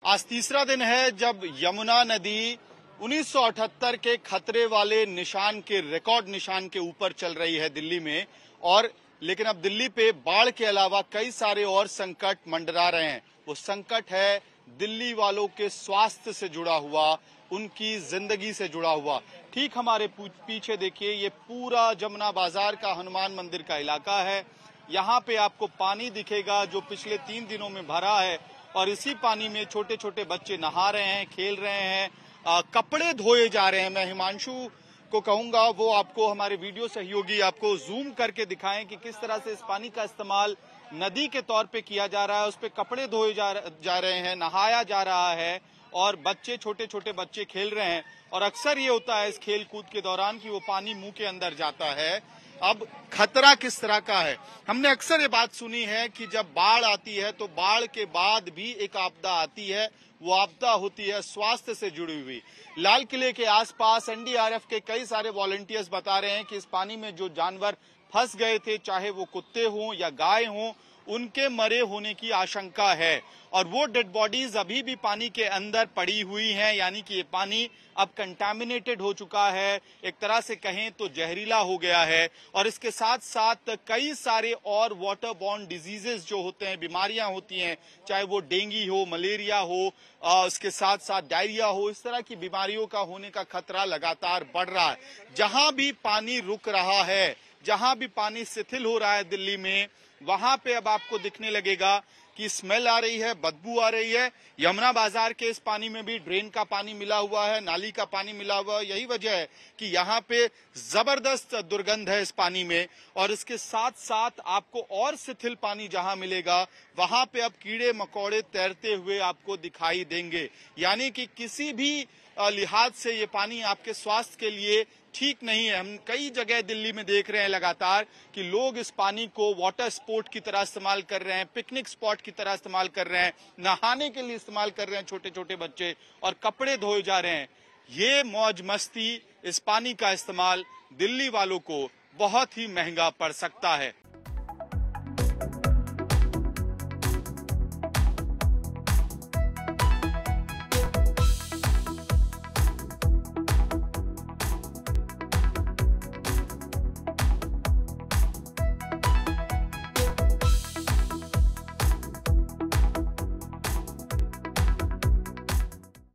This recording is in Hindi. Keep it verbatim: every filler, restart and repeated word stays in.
आज तीसरा दिन है जब यमुना नदी उन्नीस सौ अठहत्तर के खतरे वाले निशान के रिकॉर्ड निशान के ऊपर चल रही है दिल्ली में। और लेकिन अब दिल्ली पे बाढ़ के अलावा कई सारे और संकट मंडरा रहे हैं। वो संकट है दिल्ली वालों के स्वास्थ्य से जुड़ा हुआ, उनकी जिंदगी से जुड़ा हुआ। ठीक हमारे पीछे देखिए, ये पूरा जमुना बाजार का हनुमान मंदिर का इलाका है। यहाँ पे आपको पानी दिखेगा जो पिछले तीन दिनों में भरा है, और इसी पानी में छोटे छोटे बच्चे नहा रहे हैं, खेल रहे हैं, आ, कपड़े धोए जा रहे हैं। मैं हिमांशु को कहूंगा वो आपको, हमारे वीडियो सहयोगी आपको जूम करके दिखाएं कि किस तरह से इस पानी का इस्तेमाल नदी के तौर पे किया जा रहा है। उस पे कपड़े धोए जा, जा रहे हैं, नहाया जा रहा है, और बच्चे, छोटे छोटे बच्चे खेल रहे हैं। और अक्सर ये होता है इस खेल कूद के दौरान कि वो पानी मुंह के अंदर जाता है। अब खतरा किस तरह का है, हमने अक्सर ये बात सुनी है कि जब बाढ़ आती है तो बाढ़ के बाद भी एक आपदा आती है। वो आपदा होती है स्वास्थ्य से जुड़ी हुई। लाल किले के आसपास एन डी आर एफ के कई सारे वॉलंटियर्स बता रहे हैं कि इस पानी में जो जानवर फंस गए थे, चाहे वो कुत्ते हों या गाय हों, उनके मरे होने की आशंका है। और वो डेड बॉडीज अभी भी पानी के अंदर पड़ी हुई हैं, यानी कि ये पानी अब कंटामिनेटेड हो चुका है, एक तरह से कहें तो जहरीला हो गया है। और इसके साथ साथ कई सारे और वाटर बॉर्न डिजीजेस जो होते हैं, बीमारियां होती हैं, चाहे वो डेंगू हो, मलेरिया हो, उसके साथ साथ डायरिया हो, इस तरह की बीमारियों का होने का खतरा लगातार बढ़ रहा है। जहां भी पानी रुक रहा है, जहां भी पानी शिथिल हो रहा है दिल्ली में, वहां पे अब आपको दिखने लगेगा कि स्मेल आ रही है, बदबू आ रही है। यमुना बाजार के इस पानी में भी ड्रेन का पानी मिला हुआ है, नाली का पानी मिला हुआ है। यही वजह है कि यहाँ पे जबरदस्त दुर्गंध है इस पानी में। और इसके साथ साथ आपको और शिथिल पानी जहां मिलेगा, वहां पे अब कीड़े मकोड़े तैरते हुए आपको दिखाई देंगे। यानी कि किसी भी लिहाज से ये पानी आपके स्वास्थ्य के लिए ठीक नहीं है। हम कई जगह दिल्ली में देख रहे हैं लगातार कि लोग इस पानी को वाटर स्पोर्ट की तरह इस्तेमाल कर रहे हैं, पिकनिक स्पॉट की तरह इस्तेमाल कर रहे हैं, नहाने के लिए इस्तेमाल कर रहे हैं छोटे छोटे बच्चे, और कपड़े धोए जा रहे हैं। ये मौज मस्ती, इस पानी का इस्तेमाल दिल्ली वालों को बहुत ही महंगा पड़ सकता है।